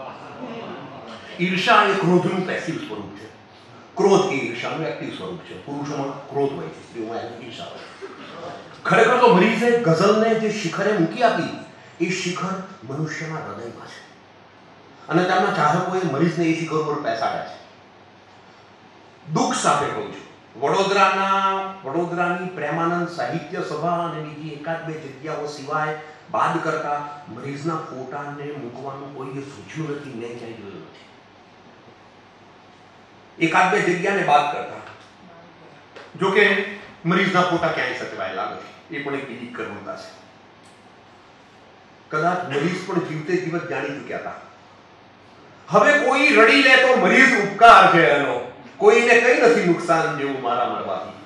ઈર્ષા એ ક્રોધનું પેસિવ સ્વરૂપ છે, ક્રોધ એ ઈર્ષાનું એક્ટિવ સ્વરૂપ છે. પુરુષોમાં ક્રોધ હોય છે, સ્ત્રીઓમાં ઈર્ષા હોય છે. ખરેખર તો મરીઝે ગઝલને જે શિખરે મૂકી આપી એ શિખર મનુષ્યના હૃદયમાં છે, અને તેમના ચાહકોએ મરીઝને એ શિખર પર બેસાડ્યા છે. દુઃખ સાથે કહું છું, વડોદરાના વડોદરાની પ્રેમાનંદ સાહિત્ય સભા અને બીજી એકાદ બે જગ્યાઓ સિવાય બાદ કરતા મરીઝના ફોટાને મૂકવાનું કોઈએ સૂચ્યું નથી, મેં ક્યાંય જોયું નથી. એકાદ બે જગ્યાને બાદ કરતા જોકે મરીઝના ફોટા ક્યાંય સચવાયેલા નથી, એ પણ એક બીજી કરવતા છે. કદાચ મરીઝ પણ જીવતે જીવત જાણી ચૂક્યા હતા. હવે કોઈ રડી લે તો મરીઝ ઉપકાર છે એનો, કોઈને કઈ નથી નુકસાન જેવું મારા મરવાથી.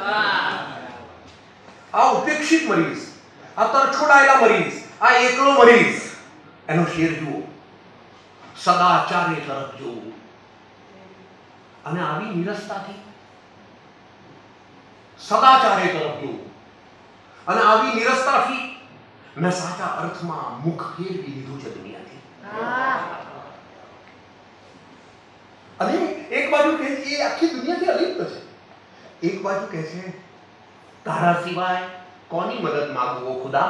આ ઉપેક્ષિત મરીઝ, આ તરછોડાયેલા મરીઝ, આ એકલો મરીઝ, એનો શેર જુઓ, સદા ચારે તરફ જોવું, અને આવી નિરસતાથી સદાચારે તરફ જોવું અને આવી નિરસતાથી મેં સાચા અર્થમાં મુખ ફેરવી લીધું છે દુનિયાથી. અને એક બાજુ કહે છે એ આખી દુનિયાથી અલિપ્ત છે, એક બાજુ કહે છે તારા સિવાય કોની મદદ માંગવો ખુદા,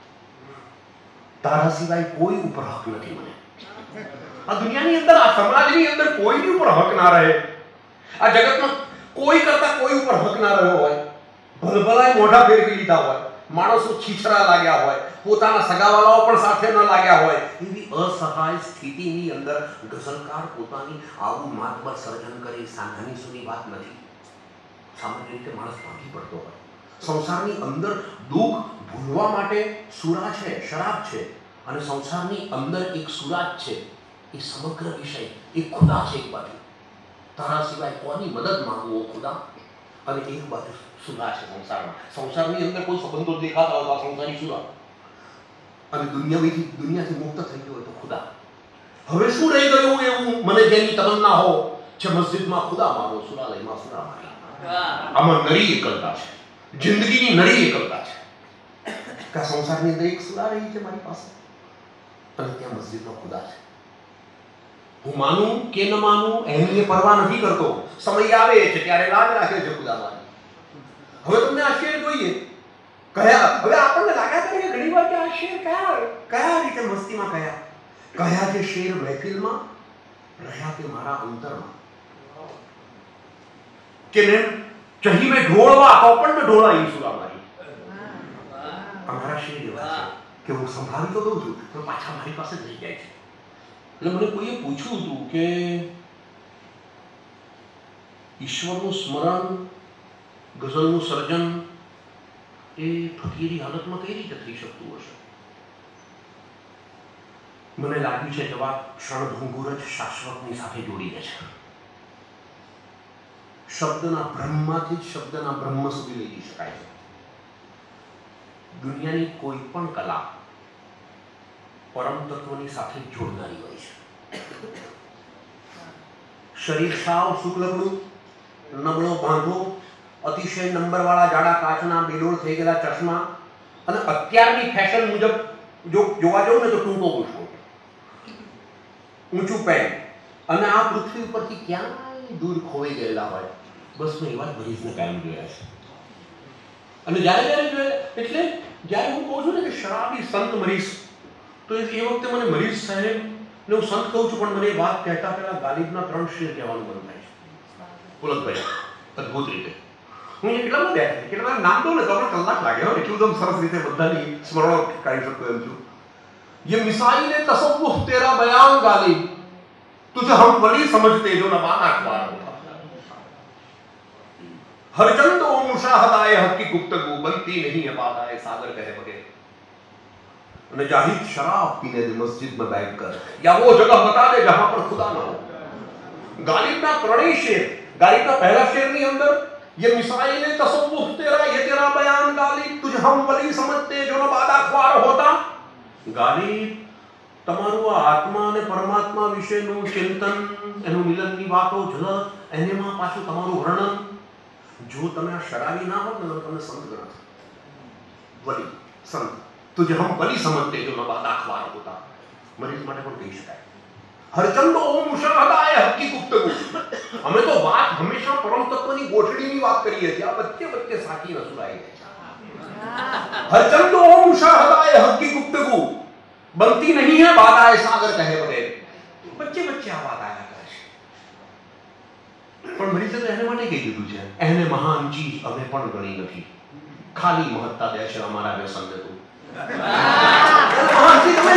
તારા સિવાય કોઈ ઉપર હક નથી મને. આ દુનિયાની અંદર, આ સમાજની અંદર કોઈની ઉપર હક ના રહે, આ જગતમાં કોઈ કરતા કોઈ ઉપર હક ના રહ્યો હોય, ભલભલાએ મોઢા ફેરવી લીધા હોય, માણસો છીછરા લાગ્યા હોય, પોતાના સગાવાલાઓ પણ સાથે ન લાગ્યા હોય, એવી અસહાય સ્થિતિની અંદર ગઝલકાર પોતાની આવું માતબર સર્જન કરે. સામાન્ય સુની વાત નથી. સામાન્ય રીતે માણસ ભાંગી પડતો હોય. સંસારની અંદર દુઃખ ભૂલવા માટે સુરા છે, શરાબ છે, અને સંસારની અંદર એક સુરાજ છે, એ સમગ્ર વિષય એ ખુદા છે. એક બાજુ તારા સિવાય કોની મદદ માંગવો ખુદા, અને એક બાજુ સુરા છે સંસારમાં. સંસારની અંદર કોઈ સંબંધો દેખાતા હોય તો આ સંસારી સુરા, અને દુનિયાથી દુનિયાથી મુક્ત થઈ ગયો હોય તો ખુદા. હવે શું રહી ગયું એવું મને જેની તમન્ના હો છે, મસ્જિદમાં ખુદા મારો, સુરાલયમાં સુરા મારી. આમાં નરી એકલતા છે, જિંદગીની નરી એકલતા છે કે આ સંસારની અંદર એક સુરા રહી છે મારી પાસે, અને ત્યાં મસ્જિદમાં ખુદા છે. હું માનું કે ન માનું એની પરવા નથી કરતો. સમય આવે છે ત્યારે લાજ રાખે છે ખુદા મારી. હવે તમને આ શેર જોઈએ કયા, હવે આપણને લાગ્યા કરે કે ઘણી વાર કે આ શેર કયા કયા રીતે મસ્તીમાં કયા કયા જે શેર મહેફિલમાં રહ્યા તે મારા અંતરમાં, કે મેં ચહી મેં ઢોળવા તો પણ મેં ઢોળાઈ સુરા મારી. અમારા શેર એવા છે કે હું સંભાળી તો દઉં છું પણ પાછા મારી પાસે જ રહી જાય છે. એટલે મને કોઈએ પૂછ્યું હતું કે ઈશ્વરનું સ્મરણ, ગઝલનું સર્જન એ ફકીરી હાલતમાં કઈ રીતે થઈ શકતું હશે? મને લાગ્યું છે જવાબ ક્ષણભંગુર જ શાશ્વતની સાથે જોડી દે છે. શબ્દના બ્રહ્મમાંથી જ શબ્દના બ્રહ્મ સુધી લઈ જઈ શકાય છે. દુનિયાની કોઈ પણ કલા પરમ તત્વની સાથે જોડનારી હોય છે. શરીર સાવ શુક્લગણું, નબળો બાંધો, અતિશય નંબરવાળા જાડા કાચના બેડોળ થઈ ગયેલા ચશ્મા, અને અત્યારની ફેશન મુજબ જો જોવા જાઉં ને તો ટૂંકો ગુસ્સો, ઊંચું પેન્ટ, અને આ પૃથ્વી ઉપરથી ક્યાંય દૂર ખોવાઈ ગયેલા હોય. બસ મેં એવા જ મરીઝને કાયમ જોયા છે. અને જ્યારે જ્યારે જોયા એટલે જ્યારે હું કહું છું ને કે શરાબી સંત મરીઝ, તો એ વખતે મને મરીઝ સાહેબ ને હું સંત કહું છું, પણ મને એ વાત કહેતા પહેલા ગાલિબના ત્રણ શેર કહેવાનું મન થાય છે. પુલકભાઈ અદભુત રીતે હું એટલામાં બેઠા કેટલા નામ દઉં ને તો આપણે કલાક લાગે, એટલું એકદમ સરસ રીતે બધાની સ્મરણો કાઢી શકતો એમ છું. ये मिसाइल तसव्वुफ तेरा बयान गालिब, तुझे हम वली समझते जो नबात अखबार होता. हर चंद वो मुशाहदाए हक की गुफ्तगू बनती नहीं है बादाए सागर कहे बगैर. અને જાહિદ શરાબ પીને દે મસ્જિદ में बैठकर, या वो जगह बता दे जहां पर खुदा ना हो. गालिबના ત્રણેય શેર, गालिबના પહેલા શેરની અંદર ये मिसाइल तसव्वुफ तेरा ये तेरा बयान गालिब, तुझे हम वली समझते जो नबात अखबार होता. ગાલિબ તમારું આ આત્મા અને પરમાત્મા વિશેનું ચિંતન, એનું મિલનની વાતો ઝલક, એનેમાં પાછું તમારું વર્ણન, જો તમે આ શરાબી ના હોત ને તો તમે સંત ગણાત. વલી સંત, તુજે હમ વલી સમજતે જો નબાત અખબાર હોતા. મરીઝ માટે પણ કહી શકાય. હરચંદ ઓ મુશાહદાએ હકી ગુફ્તગુ. અમે તો વાત હંમેશા પરમ તત્વની ગોઠડીની વાત કરીએ છીએ, આ વચ્ચે વચ્ચે સાચી નસુરાઈ જાય છે. हरचंद ओ मुशाहदाए हक की गुफ्तगू बनती नहीं है बादाए सागर कहे बगैर. बच्चे बच्चे आ बात आया કરે છે, પણ મરીઝે તો એને માટે કહી દીધું છે, એને મહાન ચીજ અમે પણ ગણી નથી, ખાલી મહત્તા દે છે અમારા વ્યસનને તું. મહાન ચીજ અમે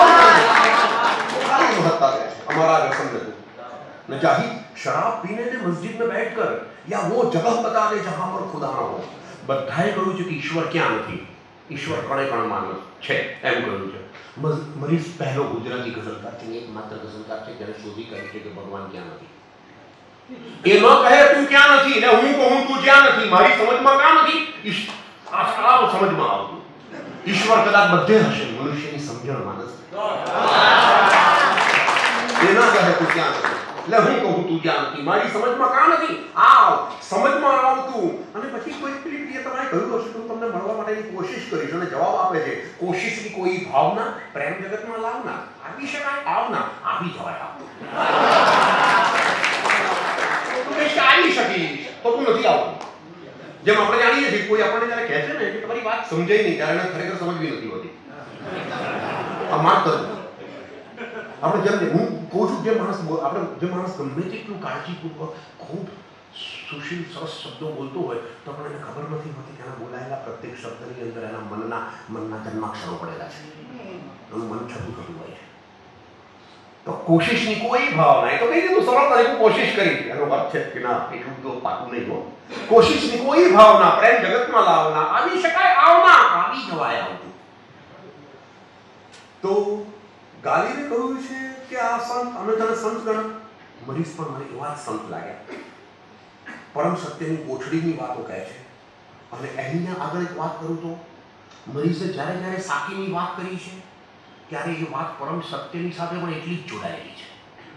ખાલી મહત્તા દે છે અમારા વ્યસનને તું. न चाहिए शराब पीने दे मस्जिद में बैठकर, या वो जगह बता दे जहां पर खुदा ना हो. બધાએ કહ્યું છે કે ઈશ્વર ક્યાં નથી, ઈશ્વર કણે કણમાં છે એમ કહ્યું છે. મરીઝ પહેલો ગુજરાતી ગઝલકાર છે, એક માત્ર ગઝલકાર છે જેને શોધી કાઢી છે કે ભગવાન ક્યાં નથી. એ ન કહે તું ક્યાં નથી ને હું કહું તું જ્યાં નથી, મારી સમજમાં ક્યાં નથી, આ સાવ સમજમાં આવતું. ઈશ્વર કદાચ બધે હશે, મનુષ્યની સમજણમાં નથી. એ ન કહે તું ક્યાં નથી, એટલે હું કહું તું જ્યાં નથી, મારી સમજમાં કાં નથી, આવ સમજમાં આવ તું. અને પછી કોઈ પેલી પ્રિય તમારે કહ્યું હશે તો તમને મળવા માટેની કોશિશ કરીશ, અને જવાબ આપે છે કોશિશની કોઈ ભાવના પ્રેમ જગતમાં લાવના, આવી શકાય આવના, આવી જવાય આવતું. તું કહીશ આવી શકીશ તો તું નથી આવતું. જેમ આપણે જાણીએ છીએ કોઈ આપણને જયારે કહે છે ને કે તમારી વાત સમજાય નહીં, ત્યારે એને ખરેખર સમજવી નથી હોતી. આ માત્ર આપણે જેમ હું કહું છું, જે માણસ આપણે જે માણસ ગમે તેટલું કાળજીપૂર્વક ખૂબ સુશીલ સરસ શબ્દો બોલતો હોય તો પણ એને ખબર નથી હોતી કે એના બોલાયેલા પ્રત્યેક શબ્દની અંદર એના મનના મનના જન્માક્ષરો પડેલા છે, એનું મન છતું થતું હોય છે. તો કોશિશની કોઈ ભાવના, એ તો કઈ દીધું સરળતાથી હું કોશિશ કરી, એનો અર્થ છે કે ના એટલું તો પાકું નહીં હો. કોશિશની કોઈ ભાવના પ્રેમ જગતમાં લાવના, આવી શકાય આવના, આવી જવાય આવતું. તો ગાલીને કહ્યું છે કે આ સંત, અમે તને સંત ગણ. મરીઝ પણ મને એવા જ સંત લાગ્યા. પરમ સત્યની કોઠડીની વાતો કહે છે. અને એની આગળ એક વાત કરું તો મરીઝે જ્યારે જ્યારે સાકીની વાત કરી છે ત્યારે એ વાત પરમ સત્યની સાથે પણ એટલી જ જોડાયેલી છે.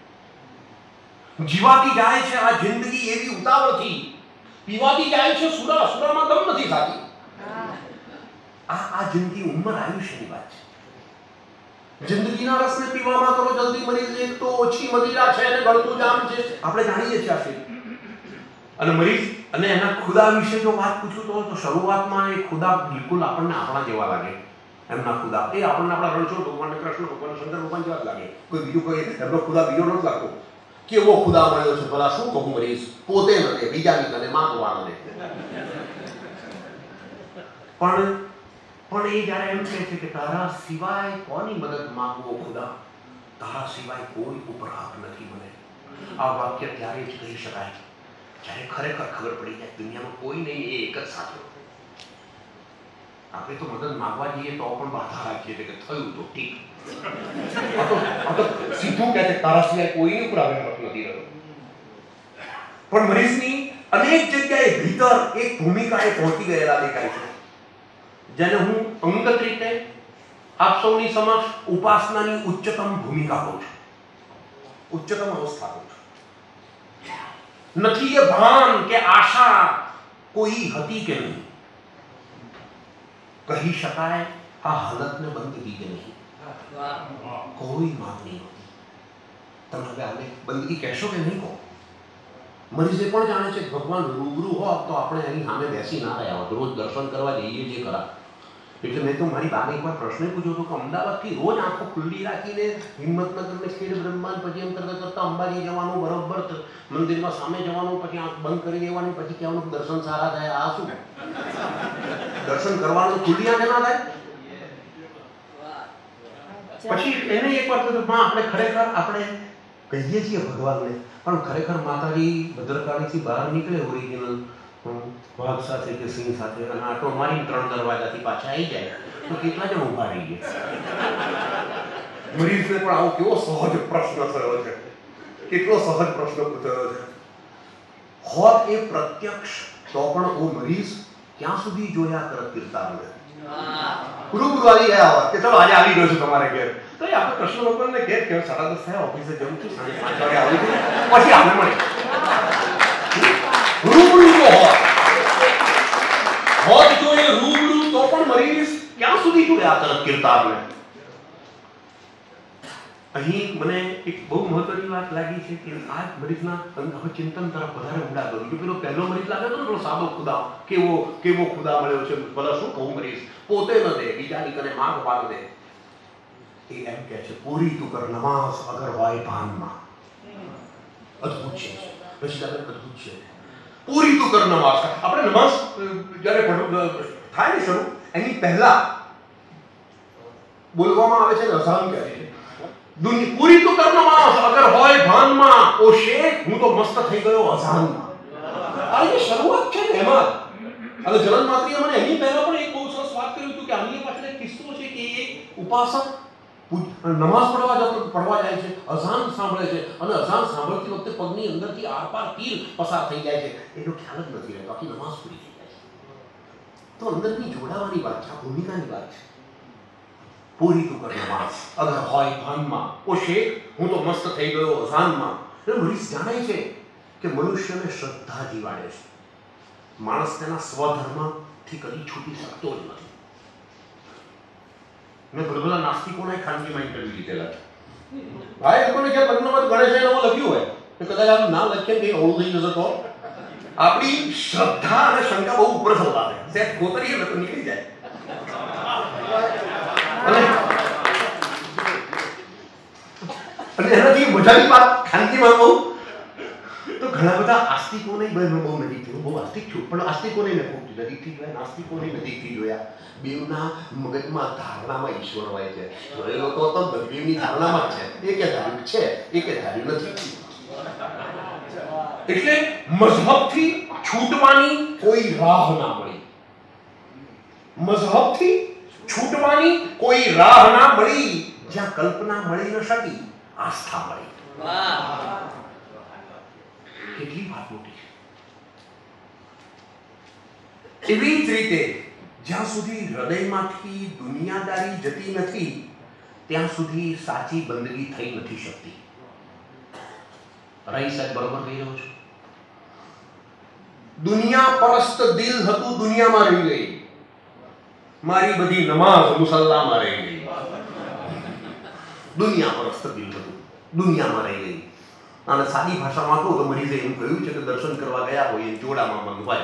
જીવાતી જાય છે આ જિંદગી એવી ઉતાવળથી, પીવાતી જાય છે સુરા, સુરામાં દમ નથી થતી. આ આ જિંદગી ઉંમર આયુષ્યની વાત છે. જિંદગીના રસને પીવામાં કરો જલ્દી મરીઝ, એક તો ઓછી મદિરા છે અને ગળતું જામ છે, આપણે જાણીએ છીએ આ શેર. અને મરીઝ અને એના ખુદા વિશે જો વાત પૂછું તો તો શરૂઆતમાં એ ખુદા બિલકુલ આપણને આપણા જેવા લાગે. એમના ખુદા એ આપણને આપણા રણછોડ ભગવાન, કૃષ્ણ ભગવાન, શંકર ભગવાન જેવા જ લાગે. કોઈ બીજું કોઈ એમનો ખુદા બીજો નથી લાગતો. કેવો ખુદા મળ્યો છે ભલા, શું કહું મરીઝ, પોતે નથી બીજાની તને માંગવા નથી. પણ પણ એ જ્યારે એમ કહે છે કે તારા સિવાય કોની મદદ માંગવો ખુદા, તારા સિવાય કોઈ ઉપર હક નથી મને. આ વાક્ય ત્યારે જ કહી શકાય જ્યારે ખરેખર ખબર પડી જાય દુનિયામાં કોઈ નહીં, એ એક જ સાચો. આપણે તો મદદ માંગવા જઈએ તો પણ બાધા રાખીએ કે થયું તો ઠીક, સીધું કહે છે તારા સિવાય કોઈની ઉપર આવે હક નથી રહ્યો. પણ મરીઝની અનેક જગ્યાએ ભીતર એક ભૂમિકાએ પહોંચી ગયેલા દેખાય છે, જેને હું અંગત રીતે આપ સૌની સમક્ષ ઉપાસનાની ઉચ્ચતમ ભૂમિકા કહું છું, ઉચ્ચતમ અવસ્થા કહું છું. નથી એ ભાન કે આશા કોઈ હતી કે નહીં, કહી શકાય આ હાલતને બંદગી કે નહીં, કોઈ માંગણી નહોતી. તમે હવે આને બંદગી કહેશો કે નહીં કહો? મરીઝે પણ જાણે છે ભગવાન રૂબરૂ હોત તો આપણે એની સામે બેસી ના રહ્યા હોત, રોજ દર્શન કરવા જઈએ જે ખરા. એટલે મેં તો મારી બાને એકવાર પ્રશ્ન પૂછ્યો હતો કે અમદાવાદથી રોજ આંખો ખુલ્લી રાખીને હિંમતનગરને ખેડ બ્રહ્માંડ, પછી એમ કરતા કરતા અંબાજી જવાનું, બરોબર મંદિરમાં સામે જવાનું, પછી આંખ બંધ કરી દેવાની, પછી કહેવાનું દર્શન સારા થાય. આ શું દર્શન કરવાનું ખુલ્લી આંખે ના થાય? પછી એને એક વાર કહ્યું માં આપણે ખરેખર આપણે કહીએ છીએ ભગવાનને, પણ ખરેખર માતાજી ભદ્રકાળીથી બહાર નીકળે ઓરિજિનલ વાઘ સાથે કે સિંહ સાથે અને આટો મારી ત્રણ દરવાજાથી પાછા આવી જાય તો કેટલા જણ ઉભા રહી ગયા? મરીઝને પણ આવો કેવો સહજ પ્રશ્ન થયો છે, કેટલો સહજ પ્રશ્ન પૂછાયો છે. હોત એ પ્રત્યક્ષ તો પણ ઓ મરીઝ ક્યાં સુધી જોયા કરત કીર્તાને, રૂબરૂ આવી ગયા હોત કે ચલો આજે આવી ગયો છું તમારે ઘેર, તો એ આપણે કૃષ્ણ ભગવાનને ઘેર કે સાડા દસ થયા ઓફિસે જવું છું, સાંજે પાંચ વાગે આવી છું, પછી આપણે મળે રૂબરૂ તો હોત હોત જો એ રૂબરૂ તો પણ મરીઝ ક્યાં સુધી જોયા તરફ કીર્તાને. અહીં મને એક બહુ મહત્વની વાત લાગી છે કે આ મરીઝના હવે ચિંતન તરફ વધારે ઊંડા કરું છું. પેલો પહેલો મરીઝ લાગે તો ને પેલો સાદો ખુદા, કેવો કેવો ખુદા મળ્યો છે ભલા, શું કહું મરીઝ, પોતે ન દે બીજાની કને માંગ પાડ દે. એ એમ કહે છે પૂરી તું કર નમાઝ અગર હોય ભાનમાં. અદભુત છે, પછી અદભુત છે. પૂરી તું કર નમાઝ. આપણે નમાઝ જ્યારે થાય ને શરૂ એની પહેલા બોલવામાં આવે છે ને અઝાન કહે છે દુનિયા પૂરી તું કર નમાઝ અગર હોય ભાનમાં, ઓ શેખ હું તો મસ્ત થઈ ગયો અઝાનમાં. આ જે શરૂઆત છે ને એમાં અને જનન માત્રીએ મને એની પહેલા પણ એક બહુ સરસ વાત કરી હતું કે આની પાછળ એક કિસ્સો છે કે એક ઉપાસક નમાઝ પડવા જતો પડવા જાય છે, અઝાન સાંભળે છે અને અઝાન સાંભળતી વખતે પગની અંદરથી આરપાર તીર પસાર થઈ જાય છે, એનો ખ્યાલ જ નથી રહેતો, આખી નમાઝ પૂરી થઈ જાય છે. તો અંદરની જોડાવાની વાત છે, આ ભૂમિકાની વાત છે. પૂરી તું કર નમાઝ અગર હોય ભાનમાં, ઓ શેખ હું તો મસ્ત થઈ ગયો અઝાનમાં, એટલે મરીઝ જાણે છે કે મનુષ્યને શ્રદ્ધા જીવાડે છે. માણસ તેના સ્વધર્મથી કદી છૂટી શકતો જ નથી. મેં ભલભલા નાસ્તિકોના ખાનગીમાં ઇન્ટરવ્યુ લીધેલા છે. ભાઈ લોકોને જે લગ્નમાં ગણેશ એમાં લખ્યું હોય કે કદાચ આનું નામ લખીએ કે અવળું થઈ જશે તો આપણી શ્રદ્ધા અને શંકા બહુ ઉપર થવા દે સેટ ગોતરીએ તો નીકળી જાય. અને અને એનાથી મજાની વાત ખાનગીમાં કહું તો ઘણા બધા આસ્તિકોને બહુ નજીકથી બહુ આસ્તિક છું પણ આસ્તિકોને મેં ખૂબ નજીકથી જોયા, નાસ્તિકોને નજીકથી જોયા. બેઉના મગજમાં ધારણામાં ઈશ્વર હોય છે. જોયેલો તો તો બેઉની ધારણામાં જ છે. એ કે ધાર્યું છે એ કે ધાર્યું નથી. એટલે મઝહબથી છૂટવાની કોઈ રાહ ના મળી. મઝહબથી છૂટવાની કોઈ રાહ ના મળી. જ્યાં કલ્પના મળી ન શકી આસ્થા મળી. કેટલી વાત મોટી છે. એવી જ રીતે જ્યાં સુધી હૃદયમાંથી દુનિયાદારી જતી નથી ત્યાં સુધી સાચી બંદગી થઈ નથી શકતી. રાઈ સાહેબ બરોબર કહી રહ્યો છું. દુનિયા પરસ્ત દિલ હતું દુનિયામાં રહી ગઈ. મારી બધી નમાઝ મુસલ્લામાં રહી ગઈ. દુનિયા પરસ્ત દિલ હતું દુનિયામાં રહી ગઈ. અને સાદી ભાષામાં કહું તો મરીઝે એમ કહ્યું છે કે દર્શન કરવા ગયા હોય એ જોડામાં મન હોય.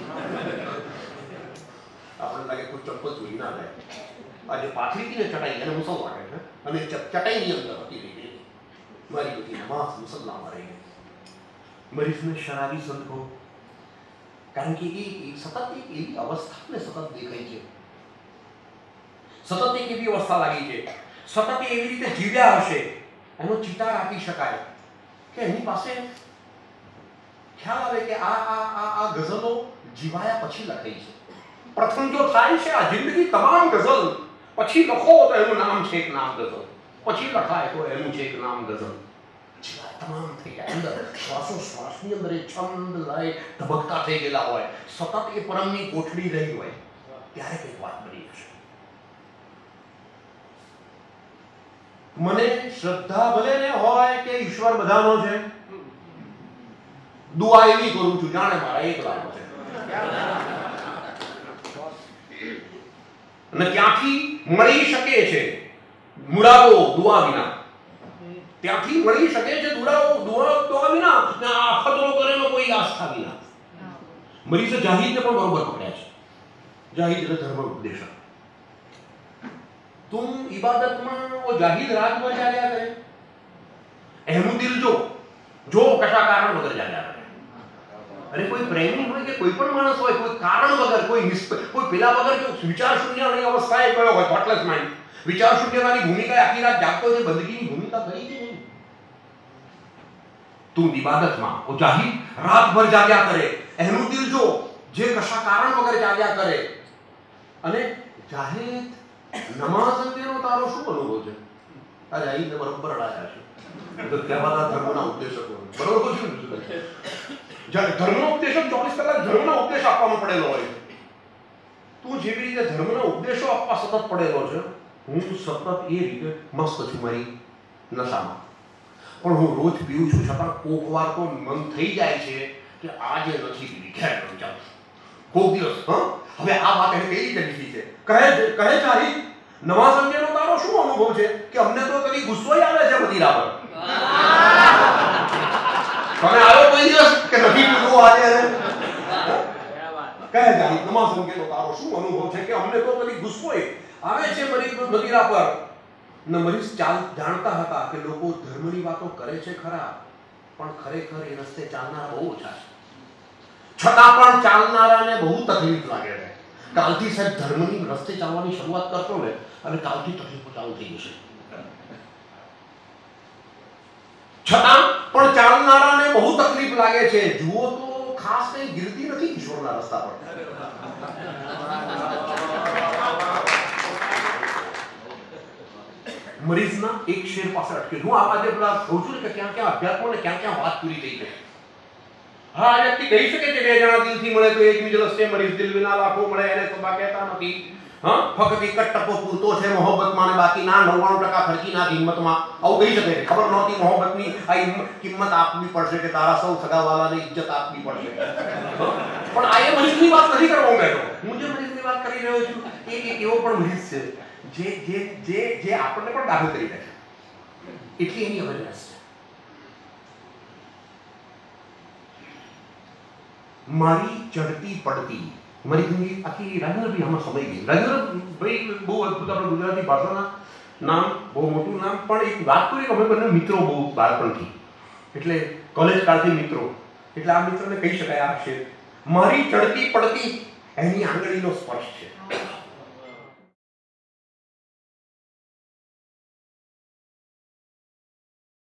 આપણે લાગે કોઈ ચંપલ જોઈ ના લે. આજે પાથરી ને ચટાઈ એને મુસલ લાગે છે અને ચટાઈની અંદર હતી રહી ગઈ. મારી બધી નમાઝ મુસલ્લામાં રહી ગઈ. મરીઝને શરાબી સંતો કારણ કે એ સતત એક એવી અવસ્થાને સતત દેખાય છે. સતત એક એવી અવસ્થા લાગી છે. સતત એવી રીતે જીવ્યા હશે એનો ચિતાર આપી શકાય કે એની પાસે ખ્યાલ આવે કે આ આ આ આ ગઝલો જીવાયા પછી લખાઈ છે. પ્રથમ જો થાય છે આ જિંદગી તમામ ગઝલ પછી લખો તો એનું નામ છે એક નામ ગઝલ, પછી લખાય તો એનું છે એક નામ ગઝલ. જીવાય તમામ થઈ જાય અંદર શ્વાસો શ્વાસની અંદર એ છંદ લય ધબકતા થઈ ગયેલા હોય. સતત એ પરમની કોઠડી રહી હોય ત્યારે કંઈક વાત બની જશે. મને શ્રદ્ધા ભલે ને હોય કે ઈશ્વર બધાનો છે, દુઆ એવી કરું છું જાણે મારા એકલાનો છે. અને ત્યાંથી મળી શકે છે મુરાદો દુઆ વિના. ત્યાંથી મળી શકે છે દુરાઓ દુઆ દુઆ વિના ને આ ખતરો કરેલો કોઈ આસ્થા વિના. મરીઝે જાહિદને પણ બરોબર પકડ્યા છે. જાહિદ એટલે ધર્મ ઉપદેશક. तुम इबादत में वो जाहिद रात भर जाया करे. एहमु दिल जो जो कशा कारण वगैरह जाया करे. अरे कोई प्रेमी હોય કે કોઈ પણ માણસ હોય કોઈ કારણ વગર કોઈ કોઈ પેલા વગર જો વિચાર શૂન્યની અવસ્થાએ ગયો હોય થોટલેસ માઇન્ડ વિચાર શૂન્યતાની ભૂમિકા આખી રાત જાગતો છે બંદગીની ભૂમિકા કરી દે નહીં. તું ઇબાદતમાં ઓ જાહિદ રાત ભર જાગ્યા કરે. એહમુ દિલ જો જે કશા કારણ વગર જાગ્યા કરે. અને જાહિદ નમાઝ અંગેનો તારો શું અનુભવ છે? આ જાહિદને બરોબર અડાયા છે. તો કહેવાતા ધર્મના ઉપદેશકો બરોબર છે. જ્યારે ધર્મનો ઉપદેશક ચોવીસ કલાક ધર્મનો ઉપદેશ આપવામાં પડેલો હોય છે. તું જેવી રીતે ધર્મના ઉપદેશો આપવા સતત પડેલો છે, હું સતત એ રીતે મસ્ત છું મારી નશામાં. પણ હું રોજ પીવું છું છતાં કોક વાર તો મન થઈ જાય છે કે આજે નથી પીવી ખેર ન જાઉં કોક દિવસ. હા હવે આ વાત એને કઈ રીતે લીધી છે? કહે કહે જાહિદ નમાઝ અંગેનો તારો શું અનુભવ છે? કે અમને તો કદી ગુસ્સો આવે છે મદીરા પર. તમે આવ્યો કોઈ દિવસ કે નથી પીવું આજે? કહે જાહિદ નમાઝ અંગેનો તારો શું અનુભવ છે? કે અમને તો કદી ગુસ્સો આવે છે મદીરા પર. ન મરીઝ ચાલ જાણતા હતા કે લોકો ધર્મની વાતો કરે છે ખરા પણ ખરેખર એ રસ્તે ચાલનારા બહુ ઓછા છે. છતાં પણ ચાલનારાને બહુ તકલીફ લાગે છે. કાલથી સાહેબ ધર્મની રસ્તે ચાલવાની શરૂઆત કરતો ને અને કાલથી તકલીફો ચાલુ થઈ જશે. છતાં પણ ચાલનારાને બહુ તકલીફ લાગે છે. જુઓ તો ખાસ કઈ ગીરતી નથી ઈશ્વરના રસ્તા પર. મરીઝના એક શેર પાસે અટકે. હું આ આજે પેલા કહું છું ને કે ક્યાં ક્યાં અધ્યાત્મ ને ક્યાં ક્યાં વાત પૂરી થઈ ગઈ. હા આ વ્યક્તિ કહી શકે છે બે જણા દિલથી મળે તો એક મિજલસ છે. મરીઝ દિલ વિના લાખો મળે એને તો બા કહેતા નથી. હા, ફક્ત એક જ ટકો પૂરતો છે મોહબ્બતમાં, ને બાકીના નવ્વાણું ટકા ખર્ચીના કિંમતમાં. આવું કહી શકે. ખબર નહોતી મોહબ્બતની આ કિંમત આપવી પડશે, કે તારા સૌ સગાવાલાને ઇજ્જત આપવી પડશે. પણ આ એ મરીઝની વાત નથી કરવા માંગતો. હું જે મરીઝની વાત કરી રહ્યો છું એ એક એવો પણ મરીઝ છે જે જે જે જે આપણને પણ દાખલ કરી દે છે. એટલી એની અવેરનેસ છે. મારી ચડતી પડતી મારી જિંદગી આખી રાજેન્દ્રભાઈ આમાં સમય ગઈ. રાજેન્દ્રભાઈ બહુ અદભુત આપણે ગુજરાતી ભાષાના નામ, બહુ મોટું નામ. પણ એક વાત કરીએ કે અમે બંને મિત્રો બહુ બાળપણથી, એટલે કોલેજ કાળથી મિત્રો, એટલે આ મિત્રને કહી શકાય આ છે મારી ચડતી પડતી એની આંગળીનો સ્પર્શ છે.